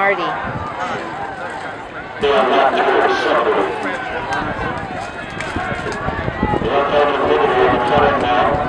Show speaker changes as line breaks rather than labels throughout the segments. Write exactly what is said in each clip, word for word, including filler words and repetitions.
Marty.
They are not doing something. They are taking liberty on the front now.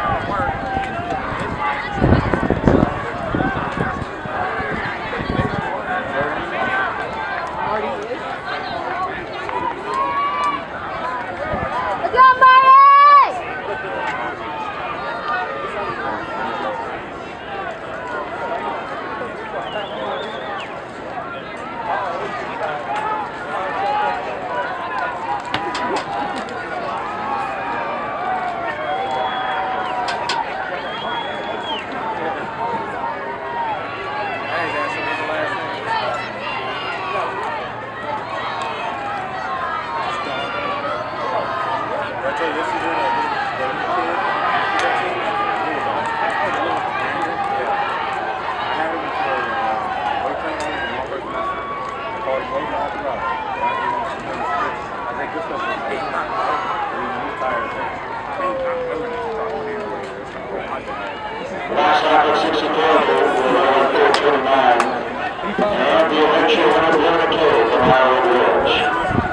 Last lap of sixty-four, four twenty-nine, and the eventual winner, Leona K from Howard Ridge.